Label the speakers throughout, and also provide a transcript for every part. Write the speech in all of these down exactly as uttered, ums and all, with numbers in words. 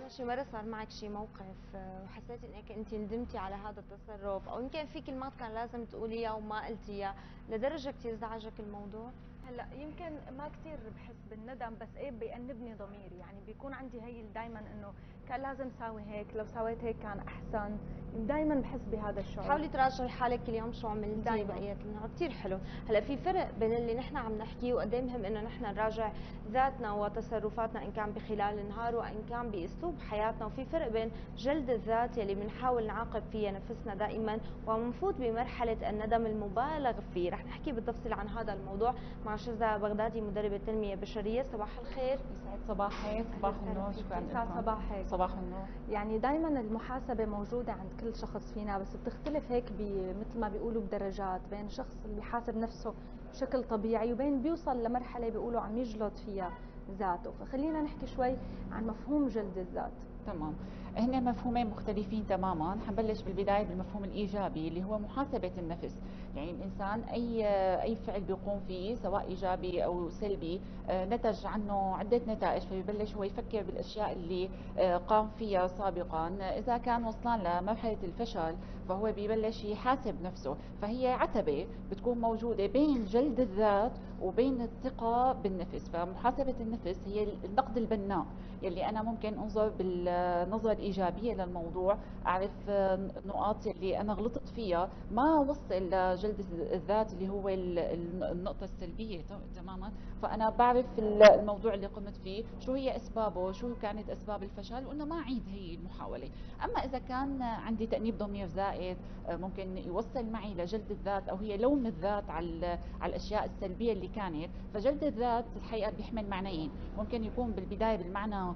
Speaker 1: هلا شي مرة صار معك شي موقف آه، وحسيتي انك انت ندمتي على هذا التصرف او يمكن في كلمات كان لازم تقوليها وما قلتيها لدرجة كثير زعجك الموضوع؟
Speaker 2: هلا يمكن ما كثير بحس بالندم، بس ايه بيأنبني ضميري، يعني بيكون عندي هي دائما انه كان لازم ساوي هيك، لو سويت هيك كان احسن. دائما بحس بهذا الشعور.
Speaker 1: حاولي تراجعي حالك كل يوم شو عملتي
Speaker 2: دائما.
Speaker 1: بقية النهار، كثير حلو. هلا في فرق بين اللي نحن عم نحكيه وقد ايه مهم انه نحن نراجع ذاتنا وتصرفاتنا ان كان بخلال النهار وان كان باسلوب حياتنا، وفي فرق بين جلد الذات يلي بنحاول نعاقب فيها نفسنا دائما ومنفوت بمرحلة الندم المبالغ فيه. رح نحكي بالتفصيل عن هذا الموضوع مع شذى بغدادي مدربة تنمية بشرية. صباح الخير.
Speaker 3: يسعد صباحك. صباح النور. شكرا
Speaker 2: يسعد
Speaker 3: لكم.
Speaker 2: صباحك.
Speaker 3: صباح النور.
Speaker 2: يعني دائما المحاسبة موجودة عند كل شخص فينا، بس بتختلف هيك مثل ما بيقولوا بدرجات، بين الشخص اللي بيحاسب نفسه بشكل طبيعي وبين بيوصل لمرحلة بيقولوا عم يجلد فيها ذاته. فخلينا نحكي شوي عن مفهوم جلد الذات.
Speaker 3: تمام. هن مفهومين مختلفين تماما. حنبلش بالبدايه بالمفهوم الايجابي اللي هو محاسبه النفس. يعني الانسان اي اي فعل بيقوم فيه سواء ايجابي او سلبي آه، نتج عنه عده نتائج، فبيبلش هو يفكر بالاشياء اللي آه، قام فيها سابقا. اذا كان وصلان لمرحله الفشل فهو بيبلش يحاسب نفسه. فهي عتبه بتكون موجوده بين جلد الذات وبين الثقه بالنفس. فمحاسبه النفس هي النقد البناء يلي انا ممكن انظر بالنظره الايجابيه للموضوع، اعرف النقاط اللي انا غلطت فيها، ما وصل لجلد الذات اللي هو النقطه السلبيه تماما. فانا بعرف الموضوع اللي قمت فيه شو هي اسبابه، شو كانت اسباب الفشل، وانه ما اعيد هي المحاوله. اما اذا كان عندي تانيب ضمير زائد ممكن يوصل معي لجلد الذات، او هي لوم الذات على على الاشياء السلبيه اللي كانت. فجلد الذات الحقيقه بيحمل معنيين، ممكن يكون بالبدايه بالمعنى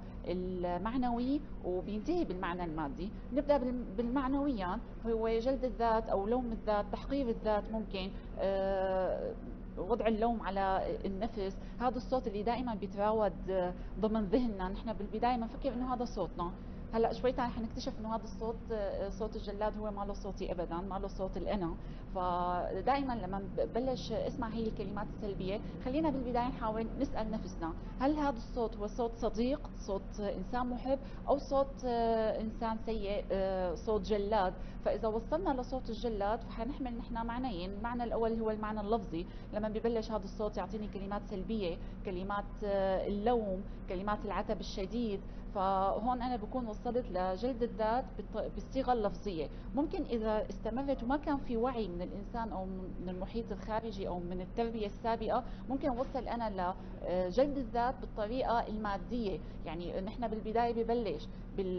Speaker 3: المعنوي وبينتهي بالمعنى المادي. نبدا بالمعنويا، هو جلد الذات او لوم الذات، تحقير الذات. ممكن آه، وضع اللوم على النفس، هذا الصوت اللي دائما بيتراود ضمن ذهننا. نحن بالبدايه بنفكر انه هذا صوتنا، هلا شوي ثاني حنكتشف انه هذا الصوت صوت الجلاد، هو ما له صوتي ابدا، ما له صوت الانا. فدائما لما ببلش اسمع هي الكلمات السلبيه، خلينا بالبدايه نحاول نسال نفسنا، هل هذا الصوت هو صوت صديق، صوت انسان محب، او صوت انسان سيء، صوت جلاد؟ فاذا وصلنا لصوت الجلاد فحنحمل نحن معنيين. المعنى الاول هو المعنى اللفظي، لما ببلش هذا الصوت يعطيني كلمات سلبيه، كلمات اللوم، كلمات العتب الشديد، فهون انا بكون وصلت لجلد الذات بالصيغه اللفظيه. ممكن اذا استمرت وما كان في وعي من الانسان او من المحيط الخارجي او من التربيه السابقه، ممكن اوصل انا لجلد الذات بالطريقه الماديه. يعني نحن بالبدايه ببلش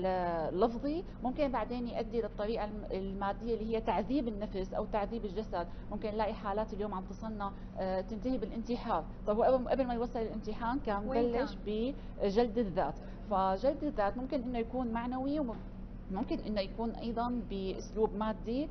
Speaker 3: باللفظي، ممكن بعدين يؤدي للطريقه الماديه اللي هي تعذيب النفس او تعذيب الجسد. ممكن نلاقي حالات اليوم عم تصلنا تنتهي بالانتحار. طب هو قبل ما يوصل للانتحار كان بلش بجلد الذات. فجلد الذات ممكن انه يكون معنوي، ممكن انه يكون ايضا باسلوب مادي.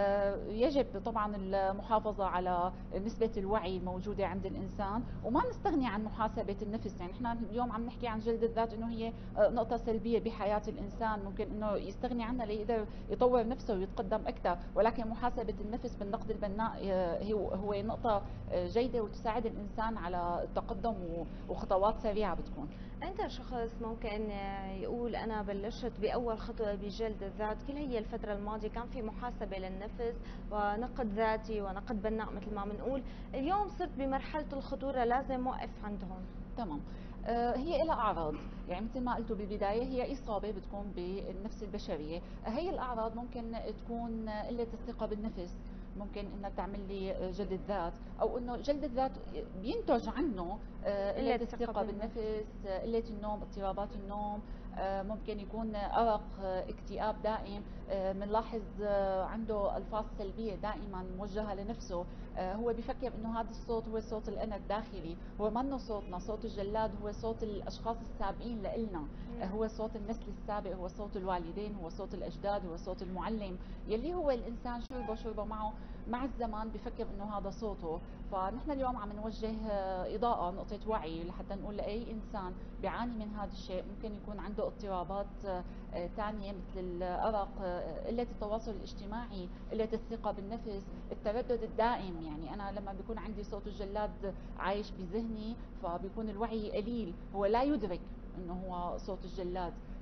Speaker 3: يجب طبعا المحافظه على نسبه الوعي الموجوده عند الانسان، وما نستغني عن محاسبه النفس. يعني احنا اليوم عم نحكي عن جلد الذات انه هي نقطه سلبيه بحياه الانسان، ممكن انه يستغني عنها ليقدر يطور نفسه ويتقدم اكثر، ولكن محاسبه النفس بالنقد البناء هو نقطه جيده وتساعد الانسان على التقدم وخطوات سريعه بتكون.
Speaker 1: أنت شخص ممكن يقول أنا بلشت بأول خطوة بجلد الذات، كل هي الفترة الماضية كان في محاسبة للنفس ونقد ذاتي ونقد بناء مثل ما بنقول، اليوم صرت بمرحلة الخطورة لازم وقف عندهم.
Speaker 3: تمام. آه، هي لها أعراض، يعني مثل ما قلتوا بالبداية هي إصابة بتكون بالنفس البشرية. هي الأعراض ممكن تكون قلة الثقة بالنفس، ممكن انها تعمل لي جلد الذات، او انه جلد الذات بينتج عنه قله الثقه بالنفس، قله النوم، اضطرابات النوم، ممكن يكون ارق، اكتئاب دائم. بنلاحظ عنده الفاظ سلبيه دائما موجهه لنفسه. هو بفكر انه هذا الصوت هو صوت الانا الداخلي، هو منه صوتنا. صوت الجلاد هو صوت الاشخاص السابقين لإلنا، هو صوت النسل السابق، هو صوت الوالدين، هو صوت الاجداد، هو صوت المعلم، يلي هو الانسان شربه شربه معه مع الزمان بفكر انه هذا صوته. فنحن اليوم عم نوجه اضاءه، نقطه وعي لحتى نقول لاي انسان بيعاني من هذا الشيء، ممكن يكون عنده اضطرابات ثانيه مثل الارق، قله التواصل الاجتماعي، قله الثقه بالنفس، التردد الدائم. يعني انا لما بيكون عندي صوت الجلاد عايش بذهني فبيكون الوعي قليل، هو لا يدرك انه هو صوت الجلاد.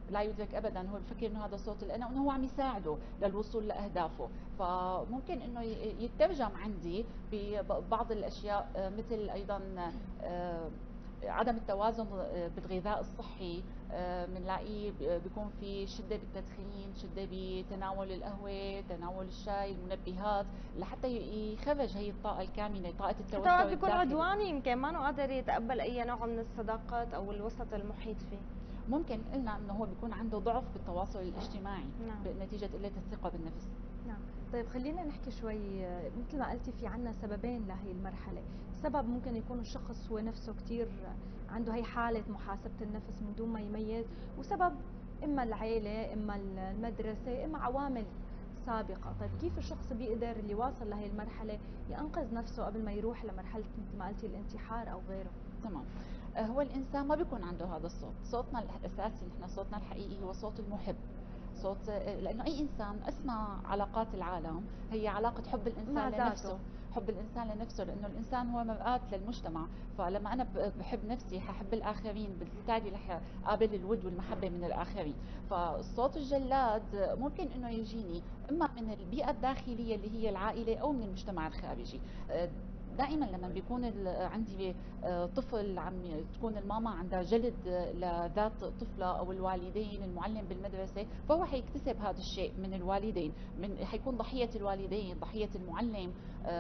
Speaker 3: لا يدرك ابدا، هو بفكر انه هذا صوت الانا وانه هو عم يساعده للوصول لاهدافه. فممكن انه يترجم عندي ببعض الاشياء، مثل ايضا عدم التوازن بالغذاء الصحي. بنلاقيه بيكون في شده بالتدخين، شده بتناول القهوه، تناول الشاي، المنبهات، لحتى يخرج هي الطاقه الكامنه، طاقه التوتر
Speaker 1: حتى وقت بيكون
Speaker 3: الداخلي.
Speaker 1: عدواني يمكن ما قادر يتقبل اي نوع من الصداقات او الوسط المحيط فيه.
Speaker 3: ممكن قلنا انه هو بيكون عنده ضعف بالتواصل الاجتماعي.
Speaker 1: نعم.
Speaker 3: نتيجه قله الثقه بالنفس.
Speaker 2: نعم. طيب خلينا نحكي شوي، مثل ما قلتي في عنا سببين لهي المرحلة. سبب ممكن يكون الشخص هو نفسه كتير عنده هي حالة محاسبة النفس من دون ما يميز، وسبب إما العيلة، إما المدرسة، إما عوامل سابقة. طيب كيف الشخص بيقدر اللي واصل لهي المرحلة ينقذ نفسه قبل ما يروح لمرحلة مثل ما قلتي الانتحار أو غيره؟
Speaker 3: تمام. هو الإنسان ما بيكون عنده هذا الصوت. صوتنا الأساسي، نحن صوتنا الحقيقي هو صوت المحب. صوت، لانه اي انسان اسمى علاقات العالم هي علاقه حب الانسان لنفسه، حب الانسان لنفسه، لانه الانسان هو مرآة للمجتمع. فلما انا بحب نفسي ححب الاخرين، بالتالي رح اقابل الود والمحبه من الاخرين. فالصوت الجلاد ممكن انه يجيني اما من البيئه الداخليه اللي هي العائله او من المجتمع الخارجي. دائما لما بيكون عندي طفل عم تكون الماما عندها جلد لذات طفلة او الوالدين، المعلم بالمدرسة، فهو حيكتسب هذا الشيء من الوالدين، من حيكون ضحية الوالدين، ضحية المعلم.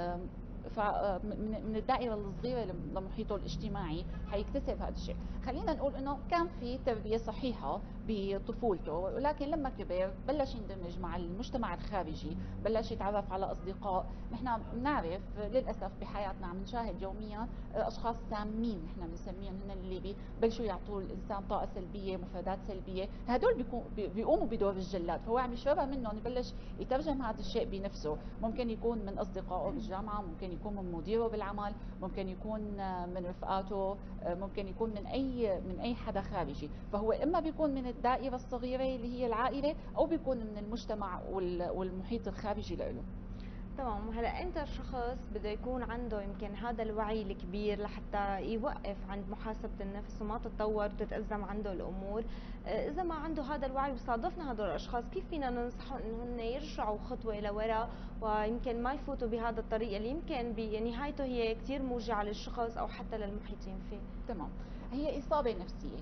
Speaker 3: فمن الدائرة الصغيرة لمحيطه الاجتماعي حيكتسب هذا الشيء. خلينا نقول انه كان في تربية صحيحة بطفولته، ولكن لما كبر بلش يندمج مع المجتمع الخارجي، بلش يتعرف على اصدقاء. نحن بنعرف للاسف بحياتنا عم نشاهد يوميا اشخاص سامين، نحن بنسميهم هن اللي ببلشوا يعطوا الانسان طاقه سلبيه، مفردات سلبيه، هدول بيقوموا بدور الجلاد. فهو عم يشربها منهم، يبلش يترجم هذا الشيء بنفسه. ممكن يكون من اصدقائه بالجامعه، ممكن يكون من مديره بالعمل، ممكن يكون من رفقاته، ممكن يكون من اي من اي حدا خارجي. فهو اما بيكون من الدائره الصغيره اللي هي العائله، او بيكون من المجتمع والمحيط الخارجي له.
Speaker 1: تمام. هلا انت الشخص بده يكون عنده يمكن هذا الوعي الكبير لحتى يوقف عند محاسبه النفس وما تتطور وتتازم عنده الامور. اذا ما عنده هذا الوعي وصادفنا هدول الاشخاص، كيف فينا ننصحهم انه هن يرجعوا خطوه لورا ويمكن ما يفوتوا بهذا الطريق اللي يمكن بنهايته هي كثير موجعه للشخص او حتى للمحيطين فيه؟
Speaker 3: تمام. هي اصابه نفسيه.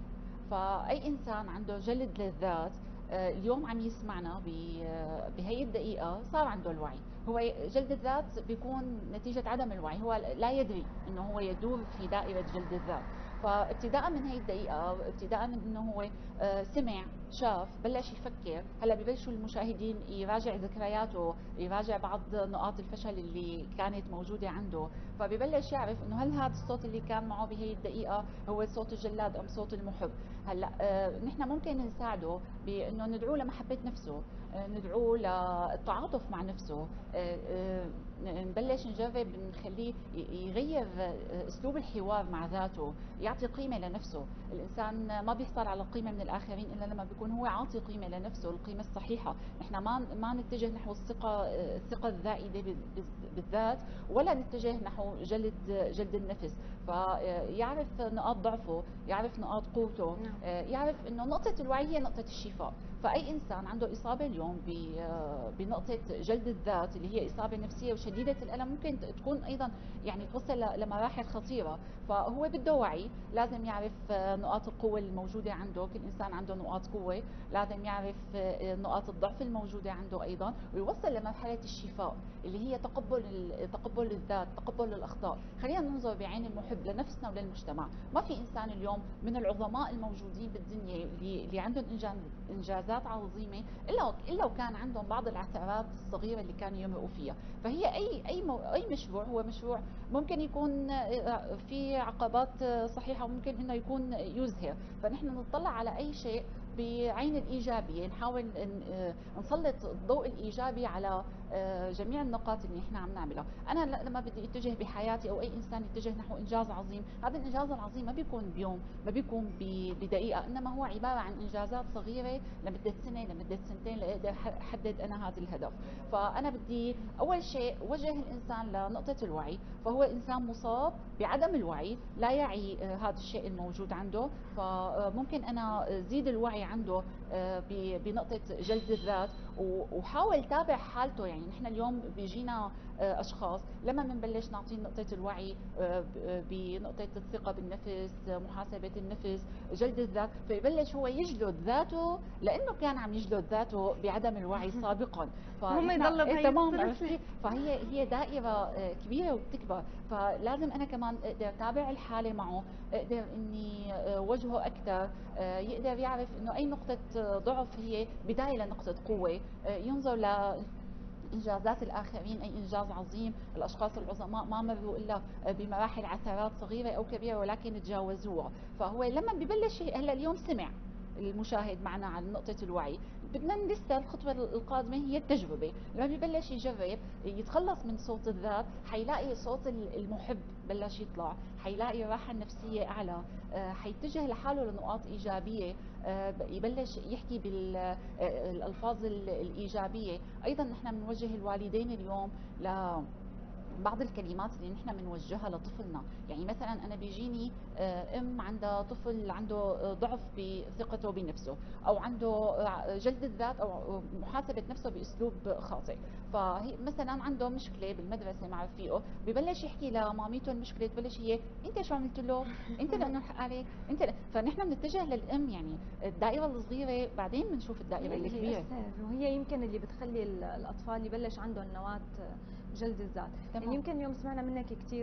Speaker 3: فاي انسان عنده جلد للذات اليوم عم يسمعنا بهي الدقيقه صار عنده الوعي. هو جلد الذات بيكون نتيجه عدم الوعي، هو لا يدري انه هو يدور في دائره جلد الذات. فابتداء من هي الدقيقه، ابتداء من انه هو سمع، شاف، بلش يفكر. هلا ببلشوا المشاهدين يراجع ذكرياته، يراجع بعض نقاط الفشل اللي كانت موجوده عنده، فببلش يعرف انه هل هذا الصوت اللي كان معه بهي الدقيقه هو صوت الجلاد ام صوت المحب. هلا آه نحن ممكن نساعده بانه ندعوه لمحبه نفسه، آه ندعوه للتعاطف مع نفسه، آه آه نبلش نجرب نخليه يغير اسلوب الحوار مع ذاته، يعطي قيمه لنفسه. الانسان ما بيحصل على قيمه من الاخرين الا لما بيكون هو عاطي قيمه لنفسه، القيمه الصحيحه. نحن ما ما نتجه نحو الثقه الثقه الزائده بالذات، ولا نتجه نحو جلد جلد النفس. فيعرف نقاط ضعفه، يعرف نقاط قوته، يعرف انه نقطه الوعي هي نقطه الشفاء. فاي انسان عنده اصابه اليوم بنقطه جلد الذات اللي هي اصابه نفسيه وشديده الالم، ممكن تكون ايضا يعني توصل لمراحل خطيره. فهو بده وعي، لازم يعرف نقاط القوه الموجوده عنده. كل انسان عنده نقاط قوه، لازم يعرف نقاط الضعف الموجوده عنده ايضا، ويوصل لمرحله الشفاء اللي هي تقبل تقبل الذات، تقبل الاخطاء. خلينا ننظر بعين المحب لنفسنا وللمجتمع. ما في انسان اليوم من العظماء الموجودين بالدنيا اللي, اللي عندهم انجازات عظيمه الا الا وكان عندهم بعض العثرات الصغيره اللي كانوا يمرقوا فيها. فهي اي اي اي مشروع هو مشروع ممكن يكون في عقبات صحيحه، وممكن انه يكون يزهر. فنحن نطلع على اي شيء بعين الايجابيه، نحاول نسلط الضوء الايجابي على جميع النقاط اللي احنا عم نعملها. انا لما بدي اتجه بحياتي او اي انسان يتجه نحو انجاز عظيم، هذا الانجاز العظيم ما بيكون بيوم، ما بيكون بدقيقه، انما هو عباره عن انجازات صغيره لمده سنه لمده سنتين لاقدر احدد انا هذا الهدف. فانا بدي اول شيء وجه الانسان لنقطه الوعي، فهو انسان مصاب بعدم الوعي، لا يعي هذا الشيء الموجود عنده، فممكن انا زيد الوعي عنده بنقطه جلد الذات، وحاول تابع حالته. يعني نحن اليوم بيجينا اشخاص لما بنبلش نعطيه نقطه الوعي بنقطه الثقه بالنفس، محاسبه النفس، جلد الذات، فيبلش هو يجلد ذاته لانه كان عم يجلد ذاته بعدم الوعي سابقا.
Speaker 1: فهم يضلوا بهي
Speaker 3: تمام، عرفتي؟ فهي هي دائره كبيره وبتكبر، فلازم انا كمان اقدر اتابع الحاله معه، اقدر اني وجهه اكثر، يقدر يعرف انه اي نقطه ضعف هي بدايه لنقطه قوه، ينظر ل انجازات الاخرين، اي انجاز عظيم. الاشخاص العظماء ما مروا الا بمراحل عثرات صغيره او كبيره ولكن تجاوزوها. فهو لما ببلش هلا اليوم سمع المشاهد معنا عن نقطة الوعي، بدنا لسه الخطوة القادمة هي التجربة. لما ببلش يجرب يتخلص من صوت الذات، حيلاقي صوت المحب بلش يطلع، حيلاقي الراحة النفسية أعلى، حيتجه لحاله لنقاط إيجابية، يبلش يحكي بالألفاظ الإيجابية. أيضا نحن بنوجه الوالدين اليوم ل بعض الكلمات اللي نحن بنوجهها لطفلنا. يعني مثلا انا بيجيني ام عندها طفل عنده ضعف بثقته بنفسه، او عنده جلد الذات او محاسبه نفسه باسلوب خاطئ، فهي مثلا عنده مشكله بالمدرسه مع رفيقه، ببلش يحكي لمامته المشكله، تبلش هي انت شو عملت له؟ انت لانه الحق عليك، انت ل... فنحن بنتجه للام. يعني الدائره الصغيره بعدين بنشوف الدائره الكبيره،
Speaker 2: وهي يمكن اللي بتخلي الاطفال يبلش عندهم نواه جلد الذات. تمام. يعني يمكن اليوم سمعنا منك كثير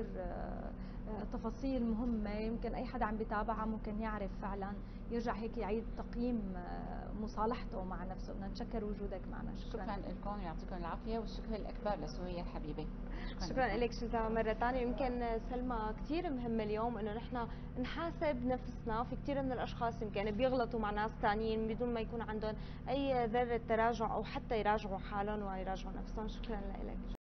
Speaker 2: تفاصيل مهمة، يمكن أي حدا عم بيتابعها ممكن يعرف فعلا، يرجع هيك يعيد تقييم مصالحته مع نفسه. بدنا نتشكر وجودك معنا.
Speaker 3: شكرا, شكرا لكم، يعطيكم العافية، والشكر الأكبر لسوريا الحبيبة.
Speaker 1: شكرا, شكرا لك شذا مرة ثانية. يمكن سلمى كثير مهم اليوم إنه نحن نحاسب نفسنا. في كثير من الأشخاص يمكن بيغلطوا مع ناس ثانيين بدون ما يكون عندهم أي ذرة تراجع أو حتى يراجعوا حالهم ويراجعوا نفسهم. شكرا لك.